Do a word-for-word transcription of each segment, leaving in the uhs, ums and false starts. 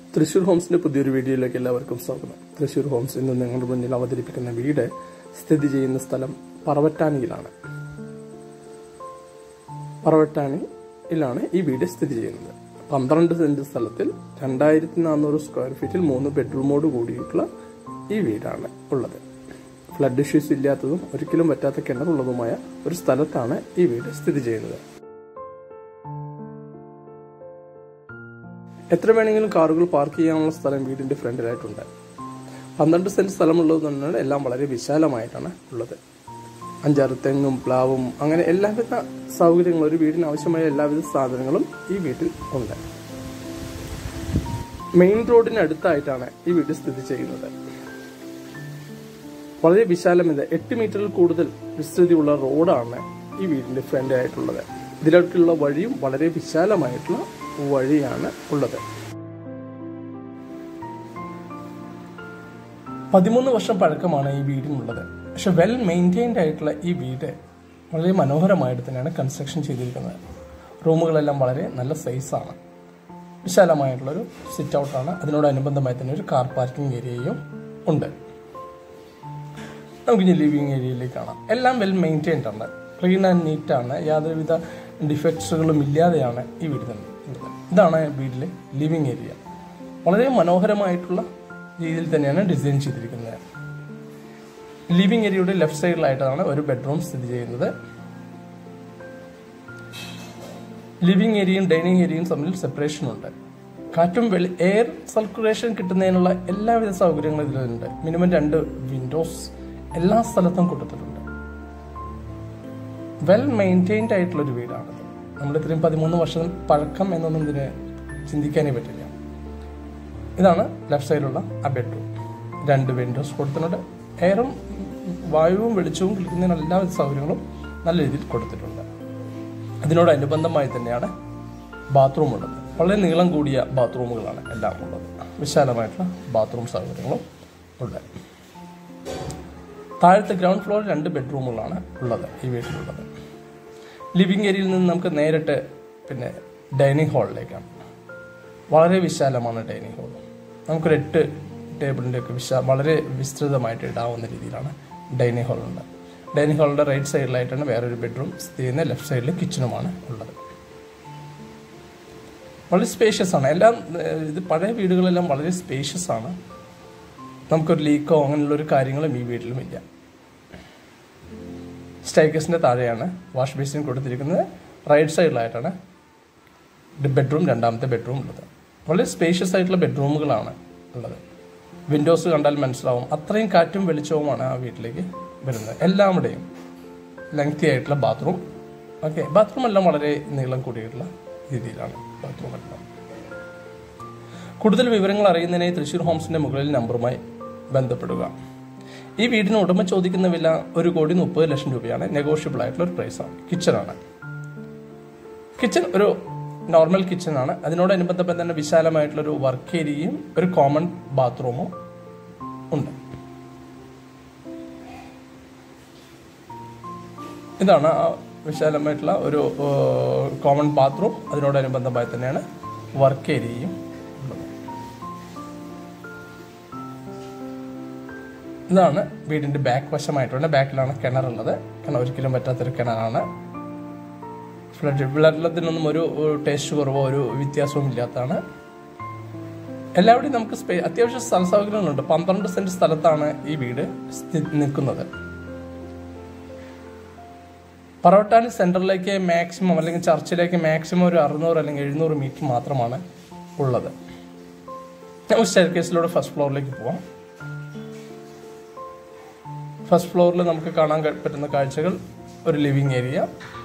THRISSUR ഹോംസിന്റെ പുതിയൊരു വീഡിയോയിലേക്ക് എല്ലാവർക്കും സ്വാഗതം. THRISSUR ഹോംസ് ഇന്ന് നിങ്ങളുടെ മുന്നിൽ അവതരിപ്പിക്കുന്ന വീട് സ്ഥിതി ചെയ്യുന്ന സ്ഥലം പറവട്ടാനിയിലാണ്. പറവട്ടാനിയിലാണ് ഈ വീട് സ്ഥിതി ചെയ്യുന്നത്. പന്ത്രണ്ട് സെന്റ് സ്ഥലത്തിൽ രണ്ടായിരത്തി നാനൂറ് സ്ക്വയർ ഫീറ്റിൽ മൂന്ന് ബെഡ്റൂമോട് കൂടിയിട്ടുള്ള ഈ വീടാണ് ഉള്ളത്. ഫ്ലഡ് ഇഷ്യൂസ് ഇല്ലാത്തതും ഒരിക്കലും പറ്റാത്ത കിണറുള്ളതുമായ ഒരു സ്ഥലത്താണ് ഈ വീട് സ്ഥിതി ചെയ്യുന്നത്. എത്ര വേണമെങ്കിലും കാറുകൾ പാർക്ക് ചെയ്യാനുള്ള സ്ഥലം വീടിന്റെ ഫ്രണ്ടിലായിട്ടുണ്ട്. പന്ത്രണ്ട് സെന്റ് സ്ഥലമുള്ളത് തന്നെയാണ് എല്ലാം വളരെ വിശാലമായിട്ടാണ് ഉള്ളത്. അഞ്ചാറ് തെങ്ങും പ്ലാവും അങ്ങനെ എല്ലാവിധ സൗകര്യങ്ങളും, ഒരു വീടിന് ആവശ്യമായ എല്ലാവിധ സാധനങ്ങളും ഈ വീട്ടിൽ ഉണ്ട്. മെയിൻ റോഡിന് അടുത്തായിട്ടാണ് ഈ വീട് സ്ഥിതി ചെയ്യുന്നത്. വളരെ വിശാലമില്ല, എട്ട് മീറ്ററിൽ കൂടുതൽ വിസ്തൃതിയുള്ള റോഡാണ് ഈ വീടിന്റെ ഫ്രണ്ടിലായിട്ടുള്ളത്. ഇതിലേക്കുള്ള വഴിയും വളരെ വിശാലമായിട്ടുള്ള വഴിയാണ് ഉള്ളത്. പതിമൂന്ന് വർഷം പഴക്കമാണ് ഈ വീടിനുള്ളത്. പക്ഷെ വെൽ മെയിൻറ്റൈൻഡ് ആയിട്ടുള്ള ഈ വീട് വളരെ മനോഹരമായിട്ട് തന്നെയാണ് കൺസ്ട്രക്ഷൻ ചെയ്തിരിക്കുന്നത്. റൂമുകളെല്ലാം വളരെ നല്ല സൈസാണ്. വിശാലമായിട്ടുള്ളൊരു സിറ്റ് ഔട്ടാണ്. അതിനോടനുബന്ധമായി തന്നെ ഒരു കാർ പാർക്കിംഗ് ഏരിയയും ഉണ്ട്. നമുക്കിനി ലിവിങ് ഏരിയയിലേക്ക് കാണാം. എല്ലാം വെൽ മെയിൻറ്റൈൻഡ് ആണ്, ക്ലീൻ ആൻഡ് നീറ്റ് ആണ്. യാതൊരുവിധ ഡിഫക്ട്സുകളും ഇല്ലാതെയാണ് ഈ വീട് തന്നെ. ഇതാണ് വീട്ടിലെ ലിവിങ് ഏരിയ. വളരെ മനോഹരമായിട്ടുള്ള രീതിയിൽ തന്നെയാണ് ഡിസൈൻ ചെയ്തിരിക്കുന്നത്. ലിവിങ് ഏരിയയുടെ ലെഫ്റ്റ് സൈഡിലായിട്ടാണ് ഒരു ബെഡ്റൂം സ്ഥിതി ചെയ്യുന്നത്. ലിവിങ് ഏരിയയും ഡൈനിങ് ഏരിയയും തമ്മിൽ സെപ്പറേഷൻ ഉണ്ട്. കാറ്റും വെളി എയർ സർക്കുലേഷൻ കിട്ടുന്നതിനുള്ള എല്ലാവിധ സൗകര്യങ്ങളും ഇതിലുണ്ട്. മിനിമം രണ്ട് വിൻഡോസ് എല്ലാ സ്ഥലത്തും കൊടുത്തിട്ടുണ്ട്. വെൽ മെയിൻറ്റൈൻഡ് ആയിട്ടുള്ള ഒരു വീടാണത്. നമ്മൾ ഇത്രയും പതിമൂന്ന് വർഷം പഴക്കം എന്നൊന്നും ഇതിന് ചിന്തിക്കാനേ പറ്റില്ല. ഇതാണ് ലെഫ്റ്റ് സൈഡിലുള്ള ആ ബെഡ്റൂം. രണ്ട് വിൻഡോസ് കൊടുത്തിട്ടുണ്ട്. എയറും വായുവും വെളിച്ചവും കിട്ടുന്നതിന് എല്ലാവിധ സൗകര്യങ്ങളും നല്ല രീതിയിൽ കൊടുത്തിട്ടുണ്ട്. അതിനോടനുബന്ധമായി തന്നെയാണ് ബാത്റൂം ഉള്ളത്. വളരെ നീളം കൂടിയ ബാത്റൂമുകളാണ് എല്ലാം ഉള്ളത്. വിശാലമായിട്ടുള്ള ബാത്റൂം സൗകര്യങ്ങളും ഉണ്ട്. താഴത്തെ ഗ്രൗണ്ട് ഫ്ലോറിൽ രണ്ട് ബെഡ്റൂമുകളാണ് ഉള്ളത് ഈ വീട്ടിലുള്ളത്. ലിവിങ് ഏരിയയിൽ നിന്ന് നമുക്ക് നേരിട്ട് പിന്നെ ഡൈനിങ് ഹാളിലേക്കാണ്. വളരെ വിശാലമാണ് ഡൈനിങ് ഹാൾ. നമുക്കൊരു എട്ട് ടേബിളിൻ്റെ ഒക്കെ വിശാ വളരെ വിസ്തൃതമായിട്ട് ഇടാവുന്ന രീതിയിലാണ് ഡൈനിങ് ഹാൾ ഉണ്ട്. ഡൈനിങ് ഹാളിൻ്റെ റൈറ്റ് സൈഡിലായിട്ടാണ് വേറൊരു ബെഡ്റൂം സ്ഥിതി ചെയ്യുന്നത്. ലെഫ്റ്റ് സൈഡിൽ കിച്ചണുമാണ് ഉള്ളത്. വളരെ സ്പേഷ്യസ് ആണ്. എല്ലാം ഇത് പഴയ വീടുകളെല്ലാം വളരെ സ്പേഷ്യസ് ആണ്. നമുക്കൊരു ലീക്കോ അങ്ങനെയുള്ളൊരു കാര്യങ്ങളും ഈ വീട്ടിലും ഇല്ല. സ്റ്റെയർകേസിൻ്റെ താഴെയാണ് വാഷ് ബേസിൻ കൊടുത്തിരിക്കുന്നത്. റൈറ്റ് സൈഡിലായിട്ടാണ് ബെഡ്റൂം, രണ്ടാമത്തെ ബെഡ്റൂം ഉള്ളത്. വളരെ സ്പേഷ്യസ് ആയിട്ടുള്ള ബെഡ്റൂമുകളാണ് ഉള്ളത്. വിൻഡോസ് കണ്ടാൽ മനസ്സിലാവും അത്രയും കാറ്റും വെളിച്ചവുമാണ് ആ വീട്ടിലേക്ക് വരുന്നത്. എല്ലാവിടെയും ലെങ്തി ആയിട്ടുള്ള ബാത്റൂം. ഓക്കെ, ബാത്റൂം എല്ലാം വളരെ നീളം കൂടിയിട്ടുള്ള രീതിയിലാണ് ബാത്റൂം എല്ലാം. കൂടുതൽ വിവരങ്ങൾ അറിയുന്നതിനായി തൃശ്ശൂർ ഹോംസിന്റെ മുകളിൽ നമ്പറുമായി ബന്ധപ്പെടുക. ഈ വീടിന് ഉടമ ചോദിക്കുന്ന വില ഒരു കോടി മുപ്പത് ലക്ഷം രൂപയാണ്. നെഗോഷ്യബിൾ ആയിട്ടുള്ള ഒരു പ്രൈസാണ്. കിച്ചണാണ്. കിച്ചൺ ഒരു നോർമൽ കിച്ചണാണ്. അതിനോടനുബന്ധം തന്നെ വിശാലമായിട്ടുള്ളൊരു വർക്ക് ഏരിയയും ഒരു കോമൺ ബാത്റൂമും ഉണ്ട്. ഇതാണ് ആ വിശാലമായിട്ടുള്ള ഒരു കോമൺ ബാത്റൂം. അതിനോടനുബന്ധമായി തന്നെയാണ് വർക്ക് ഏരിയയും ഉള്ളത്. ഇതാണ് വീടിന്റെ ബാക്ക് വശമായിട്ടുണ്ട്. ബാക്കിലാണ് കിണറുള്ളത്. കിണർ ഒരിക്കലും പറ്റാത്തൊരു കിണറാണ്. ഫ്ലഡ് വെള്ളത്തിനൊന്നും ഒരു ടേസ്റ്റ് കുറവോ ഒരു വ്യത്യാസവും ഇല്ലാത്തതാണ്. എല്ലാവിടെയും നമുക്ക് സ്പേ അത്യാവശ്യം സ്ഥല സൗകര്യങ്ങളുണ്ട്. പന്ത്രണ്ട് സെന്റ് സ്ഥലത്താണ് ഈ വീട് നിൽക്കുന്നത്. പറവട്ടാനി സെന്ററിലേക്ക് മാക്സിമം അല്ലെങ്കിൽ ചർച്ചിലേക്ക് മാക്സിമം ഒരു അറുന്നൂറ് അല്ലെങ്കിൽ എഴുന്നൂറ് മീറ്റർ മാത്രമാണ് ഉള്ളത്. നമുക്ക് സ്റ്റെയർകേസിലൂടെ ഫസ്റ്റ് ഫ്ലോറിലേക്ക് പോവാം. ഫസ്റ്റ് ഫ്ലോറിൽ നമുക്ക് കാണാൻ പറ്റുന്ന കാഴ്ചകൾ ഒരു ലിവിങ് ഏരിയ.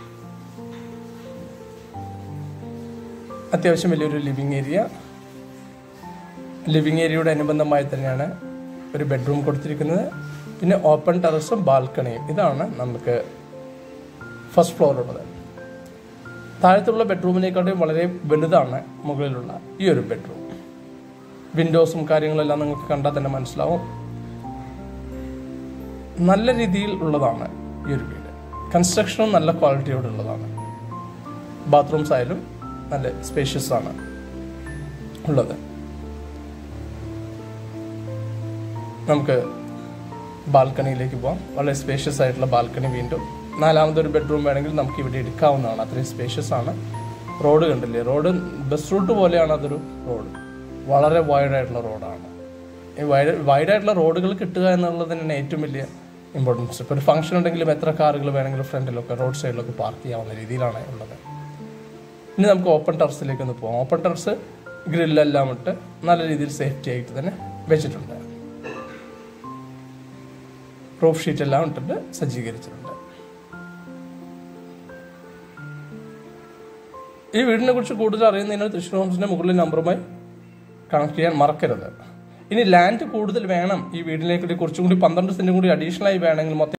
അത്യാവശ്യം വലിയൊരു ലിവിങ് ഏരിയ. ലിവിങ് ഏരിയയുടെ അനുബന്ധമായി തന്നെയാണ് ഒരു ബെഡ്റൂം കൊടുത്തിരിക്കുന്നത്. പിന്നെ ഓപ്പൺ ടെറസും ബാൽക്കണിയും. ഇതാണ് നമുക്ക് ഫസ്റ്റ് ഫ്ലോറിലുള്ളത്. താഴത്തുള്ള ബെഡ്റൂമിനെക്കാട്ടും വളരെ വലുതാണ് മുകളിലുള്ള ഈ ഒരു ബെഡ്റൂം. വിൻഡോസും കാര്യങ്ങളെല്ലാം നിങ്ങൾക്ക് കണ്ടാൽ തന്നെ മനസ്സിലാവും. നല്ല രീതിയിൽ ഉള്ളതാണ് ഈ ഒരു വീട്. കൺസ്ട്രക്ഷനും നല്ല ക്വാളിറ്റിയോടുള്ളതാണ്. ബാത്റൂംസ് ആയാലും നല്ല സ്പേഷ്യസ് ആണ് ഉള്ളത്. നമുക്ക് ബാൽക്കണിയിലേക്ക് പോകാം. വളരെ സ്പേഷ്യസ് ആയിട്ടുള്ള ബാൽക്കണി. വീണ്ടും നാലാമതൊരു ബെഡ്റൂം വേണമെങ്കിൽ നമുക്ക് ഇവിടെ എടുക്കാവുന്നതാണ്. അത്രയും സ്പേഷ്യസ് ആണ്. റോഡ് കണ്ടില്ലേ, റോഡ് ബസ് റൂട്ട് പോലെയാണ്. അതൊരു റോഡ് വളരെ വൈഡായിട്ടുള്ള റോഡാണ്. ഈ വൈഡ് വൈഡായിട്ടുള്ള റോഡുകൾ കിട്ടുക എന്നുള്ളത് തന്നെയാണ് ഏറ്റവും വലിയ ഇമ്പോർട്ടൻസ്. ഇപ്പോൾ ഒരു ഫംഗ്ഷൻ ഉണ്ടെങ്കിലും എത്ര കാറുകൾ വേണമെങ്കിലും ഫ്രണ്ടിലൊക്കെ റോഡ് സൈഡിലൊക്കെ പാർക്ക് ചെയ്യാവുന്ന രീതിയിലാണ് ഉള്ളത്. ഇനി നമുക്ക് ഓപ്പൺ ടെറസിലേക്ക് ഒന്ന് പോകാം. ഓപ്പൺ ടെറസ് ഗ്രില്ലെല്ലാം ഇട്ട് നല്ല രീതിയിൽ സേഫ്റ്റി ആയിട്ട് തന്നെ വെച്ചിട്ടുണ്ട്. റൂഫ് ഷീറ്റ് എല്ലാം ഇട്ടിട്ട് സജ്ജീകരിച്ചിട്ടുണ്ട്. ഈ വീടിനെ കുറിച്ച് കൂടുതൽ അറിയുന്നതിന് തൃശ്ശൂർ ഹോംസിന്റെ മുകളിൽ നമ്പറുമായി കണക്ട് ചെയ്യാൻ മറക്കരുത്. ഇനി ലാൻഡ് കൂടുതൽ വേണം ഈ വീടിലേക്ക്, കുറച്ചും കൂടി പന്ത്രണ്ട് സെന്റും കൂടി അഡീഷണൽ ആയി വേണമെങ്കിൽ മൊത്തം